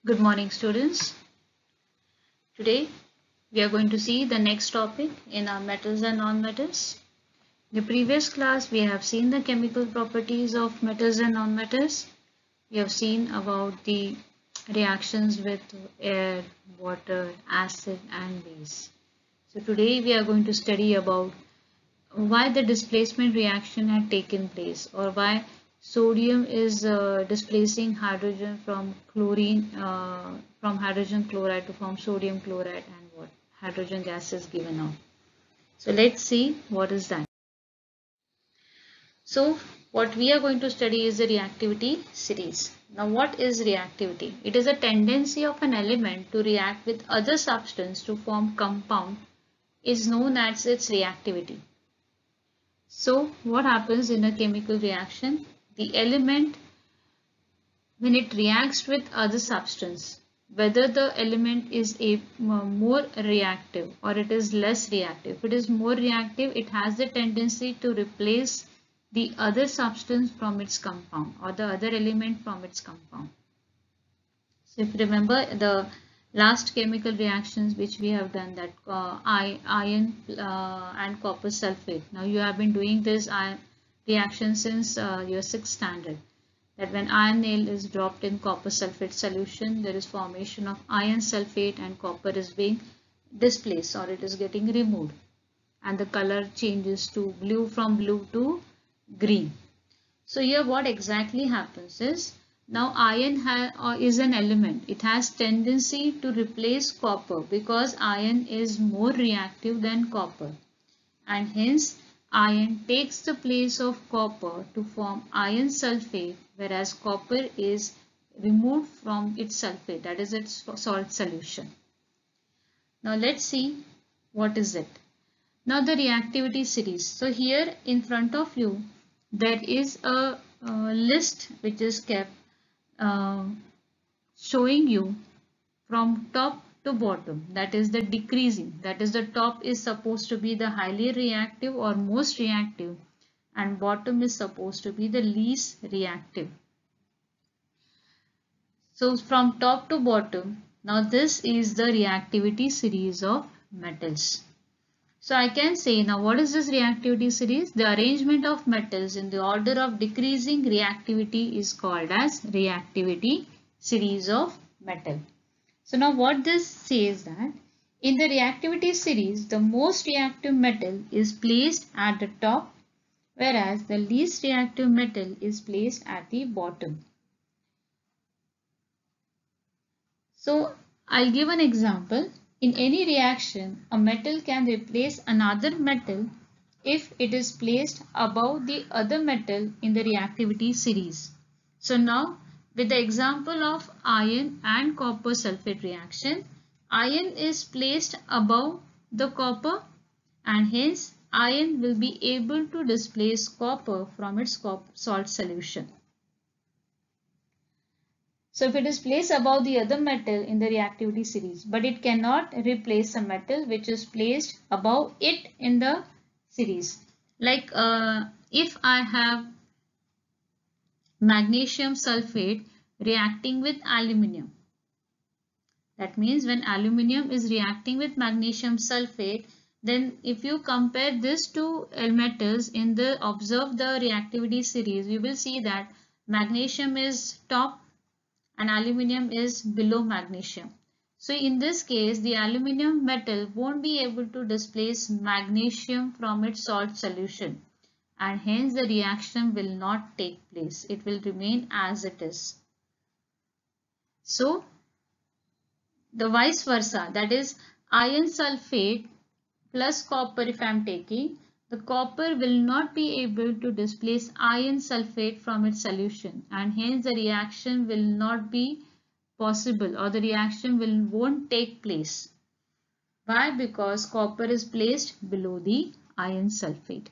Good morning, students. Today we are going to see the next topic in our metals and nonmetals. In the previous class, we have seen the chemical properties of metals and nonmetals. We have seen about the reactions with air, water, acid, and base. So today we are going to study about why the displacement reaction had taken place, or why sodium is displacing hydrogen from from hydrogen chloride to form sodium chloride, and what hydrogen gas is given out. So let's see what is that. So what we are going to study is the reactivity series. Now what is reactivity? It is a tendency of an element to react with other substance to form compound, is known as its reactivity. So what happens in a chemical reaction? The element, when it reacts with other substance, whether the element is more reactive or it is less reactive. If it is more reactive, it has the tendency to replace the other substance from its compound, or the other element from its compound. So if you remember the last chemical reactions which we have done, that iron and copper sulfate. Now you have been doing this reaction since your 6th standard. That when iron nail is dropped in copper sulfate solution, there is formation of iron sulfate and copper is being displaced, or it is getting removed, and the color changes to blue, from blue to green. So here what exactly happens is, now iron is an element. It has tendency to replace copper because iron is more reactive than copper, and hence iron takes the place of copper to form iron sulfate, whereas copper is removed from its sulfate, that is its salt solution. Now let's see what is it. Now the reactivity series. So here in front of you there is a list which is kept uh, showing you from top to bottom, that is the decreasing, that is the top is supposed to be the highly reactive or most reactive, and bottom is supposed to be the least reactive. So from top to bottom, now this is the reactivity series of metals. So I can say, now what is this reactivity series? The arrangement of metals in the order of decreasing reactivity is called as reactivity series of metal. So now what this says, that in the reactivity series, the most reactive metal is placed at the top, whereas the least reactive metal is placed at the bottom. So I'll give an example. In any reaction, a metal can replace another metal if it is placed above the other metal in the reactivity series. So now with the example of iron and copper sulfate reaction, iron is placed above the copper, and hence iron will be able to displace copper from its salt solution. So if it is placed above the other metal in the reactivity series, but it cannot replace a metal which is placed above it in the series. Like if I have magnesium sulfate reacting with aluminium. That means when aluminium is reacting with magnesium sulfate, then if you compare these two metals in the observe the reactivity series, you will see that magnesium is top and aluminium is below magnesium. So in this case, the aluminium metal won't be able to displace magnesium from its salt solution, and hence the reaction will not take place. It will remain as it is. So the vice versa, that is iron sulfate plus copper, if I am taking, the copper will not be able to displace iron sulfate from its solution, and hence the reaction will not be possible, or the reaction won't take place. Why? Because copper is placed below the iron sulfate.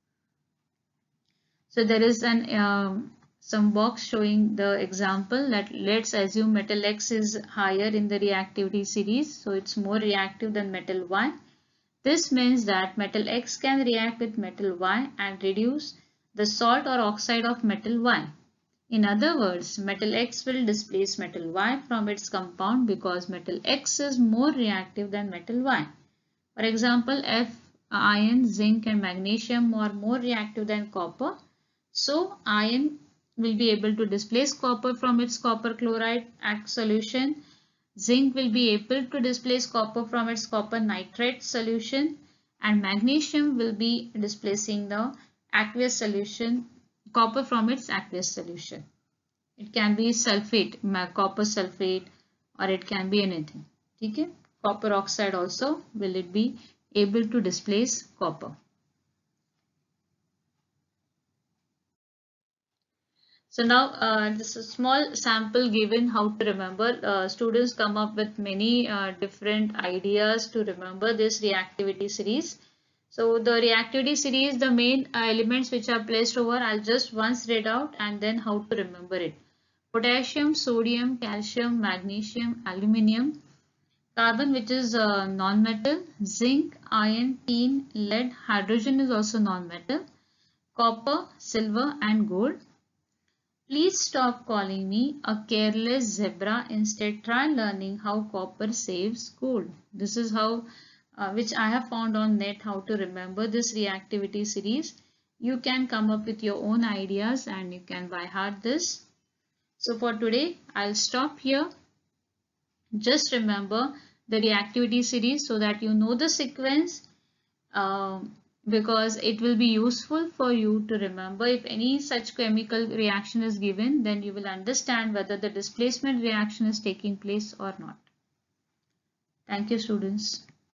So there is an some box showing the example that let's assume metal X is higher in the reactivity series, so it's more reactive than metal Y. This means that metal X can react with metal Y and reduce the salt or oxide of metal Y. In other words, metal X will displace metal Y from its compound because metal X is more reactive than metal Y. For example, if iron, zinc and magnesium are more reactive than copper, so iron will be able to displace copper from its copper chloride solution. Zinc will be able to displace copper from its copper nitrate solution, and magnesium will be displacing the aqueous solution, copper from its aqueous solution. It can be sulfate, copper sulfate, or it can be anything. Okay? Copper oxide also will it be able to displace copper. So now this is a small sample given how to remember. Students come up with many different ideas to remember this reactivity series. So the reactivity series, the main elements which are placed over, I'll just once read out and then how to remember it. Potassium, sodium, calcium, magnesium, aluminium, carbon which is non-metal, zinc, iron, tin, lead, hydrogen is also non-metal, copper, silver and gold. Please stop calling me a careless zebra. Instead, try learning how copper saves gold. This is how, which I have found on net, how to remember this reactivity series. You can come up with your own ideas and you can by heart this. So for today, I'll stop here. Just remember the reactivity series so that you know the sequence. Because it will be useful for you to remember if any such chemical reaction is given, then you will understand whether the displacement reaction is taking place or not. Thank you, students.